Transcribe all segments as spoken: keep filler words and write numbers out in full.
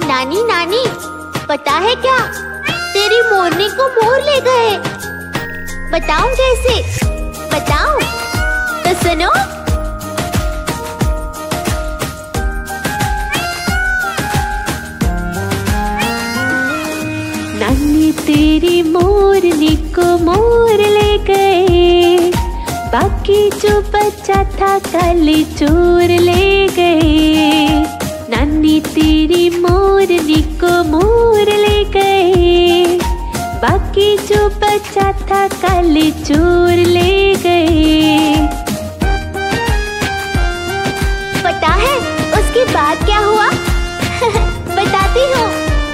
नानी नानी, पता है क्या, तेरी मोरनी को मोर ले गए। बताऊं कैसे? बताऊं? तो सुनो। नानी तेरी मोरनी को मोर ले गए, बाकी जो बचा था काले चोर ले गए। नानी तेरी मोरनी को मोर ले गए, बाकी जो बचा था काले चोर ले गए। पता है उसके बाद क्या हुआ? बताती हूँ।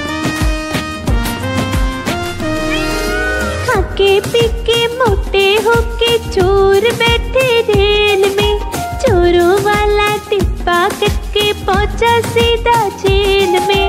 खाके पीके मोटे होके चोर बैठे रेल में, चोरों वाला डिब्बा कट के पहुंचा सीधा जेल में।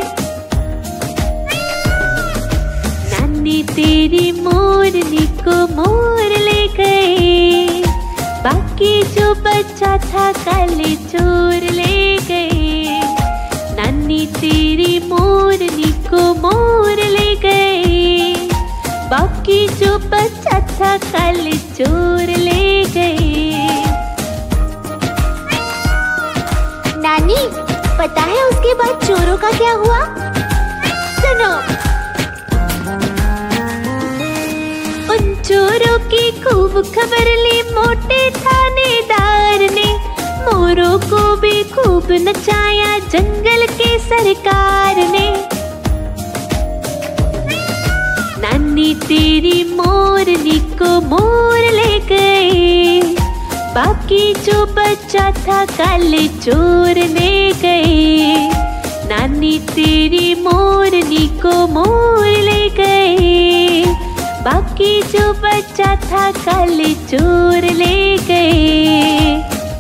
नानी तेरी मोरनी को मोर ले गए, बाकी जो बचा था काले चोर ले गए। नानी तेरी मोरनी को मोर ले गए, बाकी जो बचा था काले चोर ले गए। नानी, पता है उसके बाद चोरों का क्या हुआ? सुनो। उन चोरों की खूब खबर ली मोटे थानेदार ने, मोरों को भी खूब नचाया जंगल के सरकार ने। नानी तेरी मोरनी को मोर ले गए, बाकी जो बचा था काले चोर ले गए। नानी तेरी मोरनी को मोर ले गए, बाकी जो बचा था काले चोर ले गए।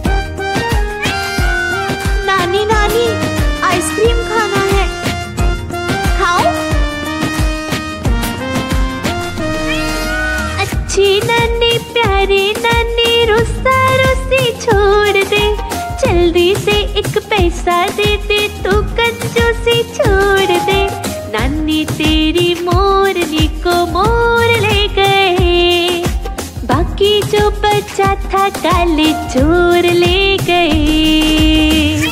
नानी नानी, आइसक्रीम खाना है, खाओ? अच्छी नानी प्यारी नानी, रुस्सा रुस्सी छोड़ दे, जल्दी से एक पैसा दे दे, तू कंजूसी छोड़ दे। नानी तेरी मोरनी को मोर ले गए, बाकी जो बचा था काले चोर ले गए।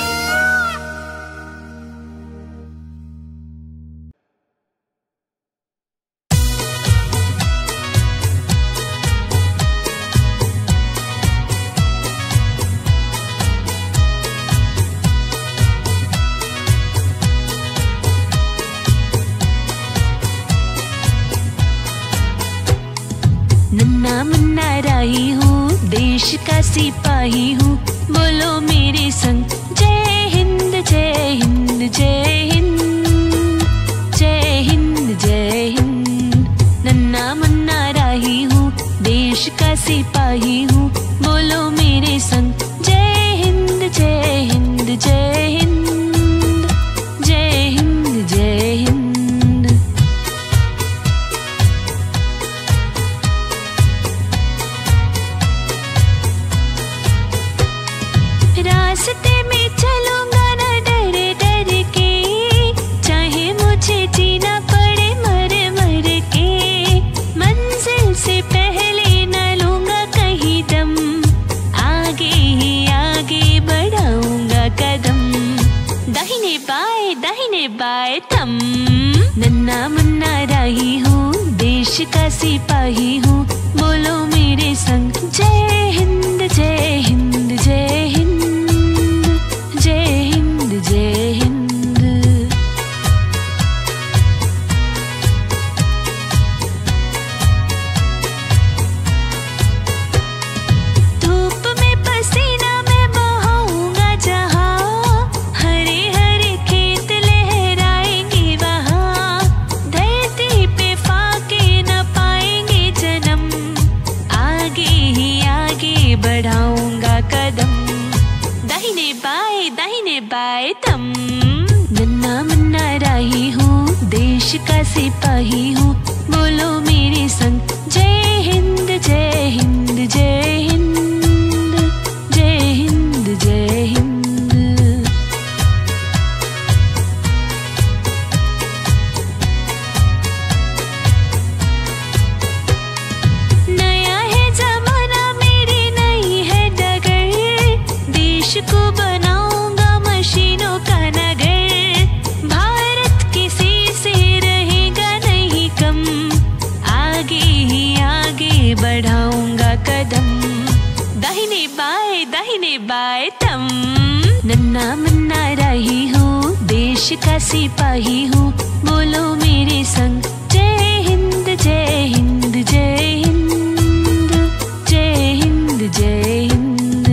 नन्ना मुन्ना राही हूँ, देश का सिपाही हूँ, बोलो मेरे संग जय हिंद जय हिंद जय हिंद जय हिंद जय हिंद। नन्ना मुन्ना राही हूँ, देश का सिपाही हूँ, बोलो मेरे संग जय हिंद जय हिंद जय हिंद जय हिंद जय हिंद। रास्ते में चलूंगा न डर डर के, चाहे मुझे जीना पड़े मर मर के। मंजिल से पहले न लूंगा कहीं दम, आगे ही आगे बढ़ाऊंगा कदम। दाहिने बाएं दाहिने बाएं थम। नन्ना मुन्ना राही हूँ, देश का सिपाही हूँ, बोलो मेरे संग जय हिंद जय हिंद जय हिंद जय हिंद जय हिंद। धूप में पसीना मैं बहाऊंगा जहाँ, हरे हरे खेत लहराएंगे वहाँ। धरती पे फाके न पाएंगे जन्म, आगे ही आगे बढ़ाऊंगा कदम। दाहिने बाएं दाहिने बाएं थम। नन्ना मुन्ना राही हूँ, देश का सिपाही हूँ, बोलो मेरे संग जय हिंद जय हिंद जय हिंद जय हिंद जय हिंद। को बनाऊंगा मशीनों का नगर। भारत किसी से रहेगा नहीं कम, आगे ही आगे बढ़ाऊंगा कदम। दाहिने बाएं दाहिने बाएं तम, नन्ना मुन्ना रही हूँ, देश का सिपाही हूँ, बोलो मेरे संग जय हिंद जय हिंद जय हिंद जय हिंद जय हिंद।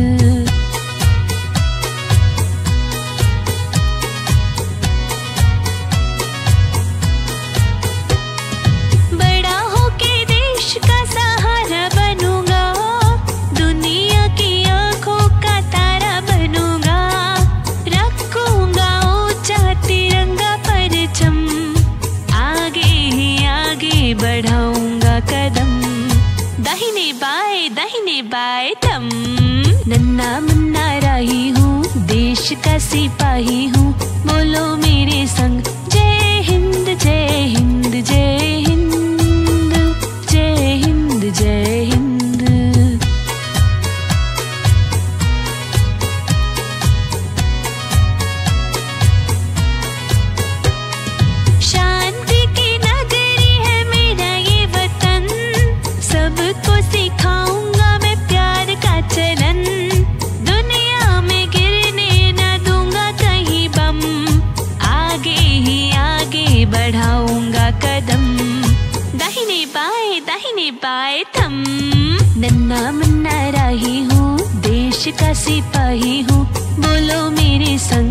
बड़ा होके देश का सहारा बनूंगा, दुनिया की आंखों का तारा बनूंगा, रखूंगा ऊंचा तिरंगा परचम, आगे ही आगे बढ़ाऊंगा कदम। दाहिने बाएं दाहिने बाएं तम, नन्ना मुन्ना राही हूँ, देश का सिपाही हूँ, बोलो मेरे संग जय हिंद जय हिंद जय हिंद जय हिंद जय हिंद। शांति की नगरी है मेरा ये वतन, सबको सिखाऊंगा मैं प्यार का चलन, दुनिया में गिरने न दूंगा कहीं बम, आगे ही आगे बढ़ाऊंगा कदम। दाहिने बाएं दाहिने बाएं थम, नन्ना मुन्ना राही हूँ, देश का सिपाही हूँ, बोलो मेरे संग